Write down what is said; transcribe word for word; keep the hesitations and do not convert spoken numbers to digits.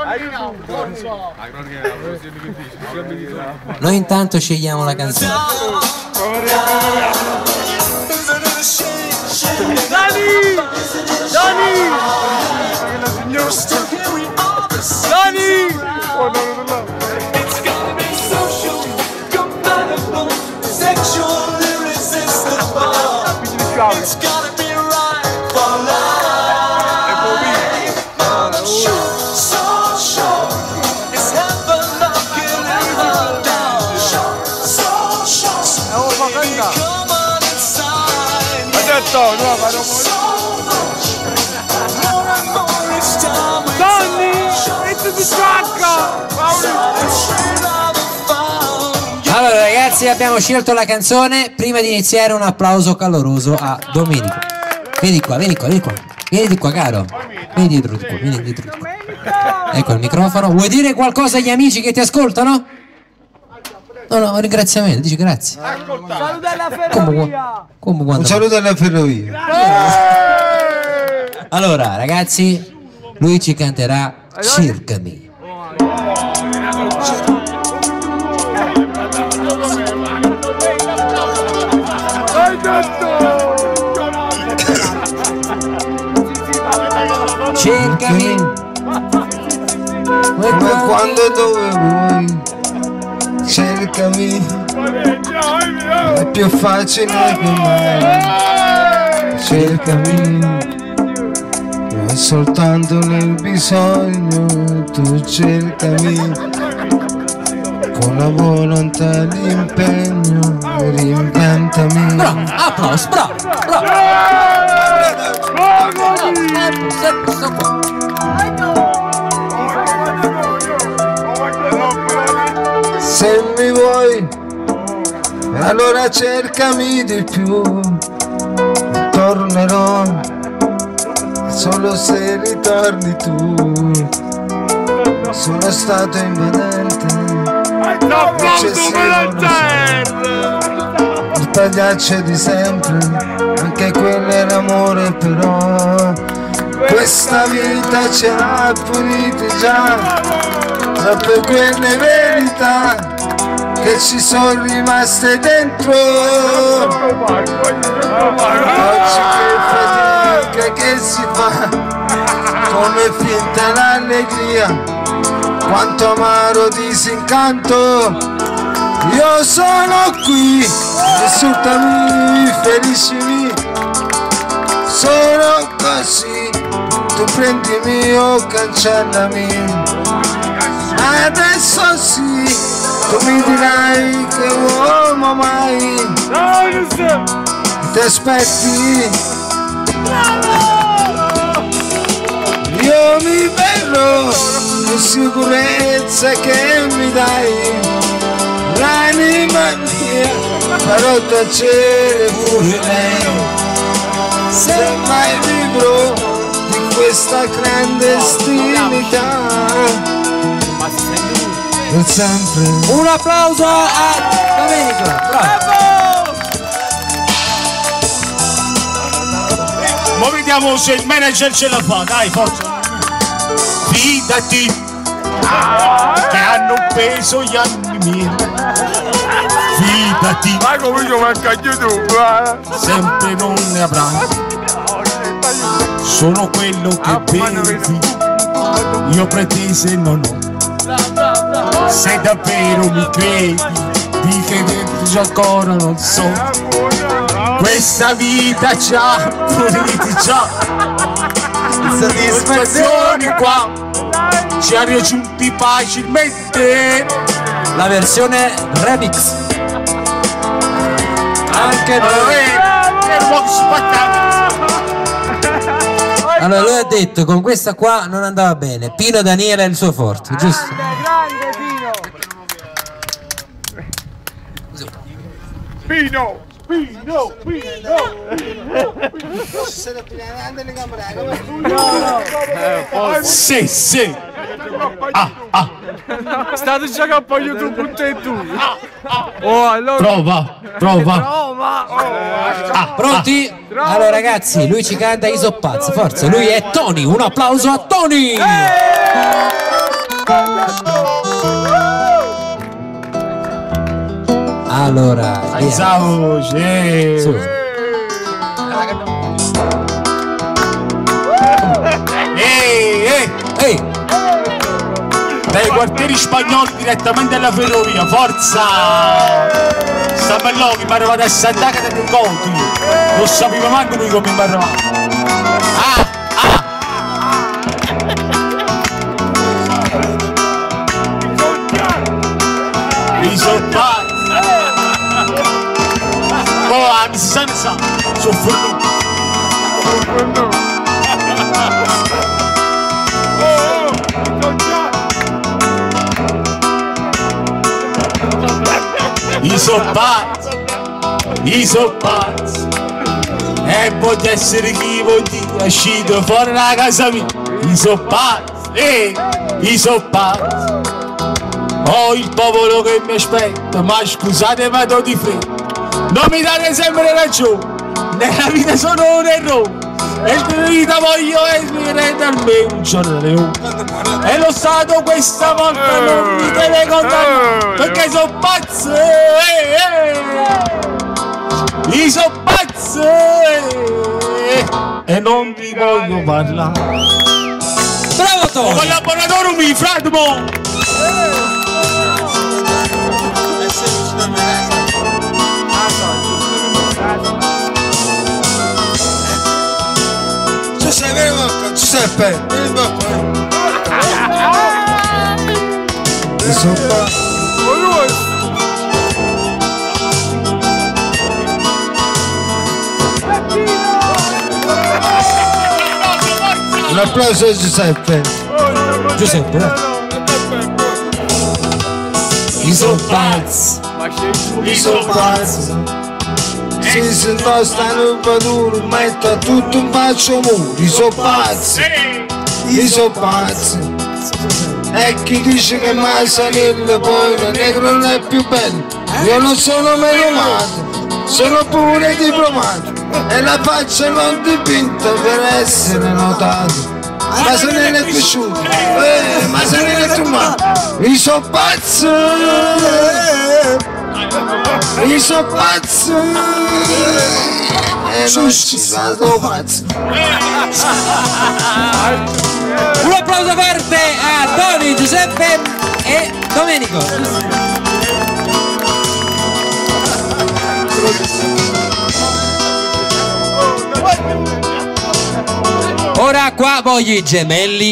Noi intanto scegliamo la canzone. Dani! Dani! Dani! Oh, no, no, no. It's gonna be social, compatible, sexual, irresistible. It's gonna be right for life. Sure, so sure. It's heaven knocking at my door. Sure, so sure. Baby, come on inside. Ha detto, no, ma non Allora ragazzi, abbiamo scelto la canzone. Prima di iniziare un applauso caloroso a Domenico. Vieni qua, vieni qua, vieni qua. Vieni di qua, caro. Vieni dietro di qua, vieni dietro di qua. Ecco il microfono. Vuoi dire qualcosa agli amici che ti ascoltano? No, no, un ringraziamento, dici grazie. saluto alla ferrovia. Come, come quando... Un saluto alla ferrovia. Allora ragazzi, lui ci canterà Cercami. Cercami come quando e dove vuoi, cercami, è più facile che mai, cercami. È soltanto nel bisogno, tu cercami, con la volontà e l'impegno, reinventami. Bravo, applauso, bravo, bravo. Se mi vuoi, allora cercami di più, tornerò solo se ritorni tu. Sono stato invadente, eccessivo, il pagliaccio di sempre, anche quello era amore, però questa vita ci ha puniti già, troppe quelle verità che ci sono rimaste dentro. Oggi che fatica che si fa, come finta l'allegria, quanto amaro disincanto. Io sono qui, insultami, felicimi, sono così, tu prendimi o cancellami. Adesso sì, tu mi dirai che uomo mai ti aspetti. Io mi verrò in sicurezza che mi dai, l'anima mia farò tacere pure lei, se mai vivrò di questa clandestinità. Per sempre. Un applauso a Domenico. Bravo. Ma vediamo se il manager ce la fa, dai, forza. Fidati, che hanno peso gli anni miei. Fidati, sempre non ne avrai. Sono quello che vedi, io pretese non ho. Se davvero mi credi, di che dentro ancora non so. Questa vita c'ha puliti già, soddisfazioni qua ci ha raggiunti facilmente. La versione remix. Anche noi. Allora lui ha detto con questa qua non andava bene. Pino Daniele è il suo forte, giusto? Grande Pino! Pino! Pino! Pino! Pino! Sì, sì! Ah, ah! State giocando poi YouTube tutti e tu! Oh, allora... Prova! Prova! Prova! Ah, pronti? Ah. Allora ragazzi, lui ci canta Iso Pazzo, forza, lui è Tony, un applauso a Tony! allora via. Senza voce. Su. Ehi, ehi, Ehi, dai quartieri spagnoli direttamente alla ferrovia, forza! Sta bello che mi è arrivato a Sant'Agata dei Conti, non sapevo manco lui come mi è arrivato. Ah, ah! Mi sono fatto! Oh, mi si sa, mi sa, sono fornuto! I so pazzi, i so pazzi, e voglio essere chi voglio dire, uscito fuori da casa mia, i so pazzi, eh, i so pazzi. Ho il popolo che mi aspetta, ma scusate ma do di fretta, non mi date sempre ragione, nella vita sono un errore, e nella vita voglio essere dal me un giorno leone. E lo Stato questa volta non mi deve condannare, perché sono pazzo, eh, eh. Io sono pazzo, eh, e non vi voglio parlare. bravo Tony. Collaboratore mi fratmo. Giuseppe, Giuseppe, vieni qua. Insomma, un applauso a Giuseppe. Giuseppe, dai. I sono pazzi, i sono pazzi. Si si stanno in paduro, metta tutto in faccia muro. I sono pazzi, i sono pazzi. E chi dice che mai sanille poi il negro non è più bello. Io non sono menomato, sono pure diplomato. E la faccia non dipinta per essere notato. Ma se ne è cresciuto, eh, ma se ne è fumato. Io sono pazzo, io sono pazzo, e non ci sono pazzo. Un applauso forte a Tony, Giuseppe e Domenico. Ora qua voglio i gemelli.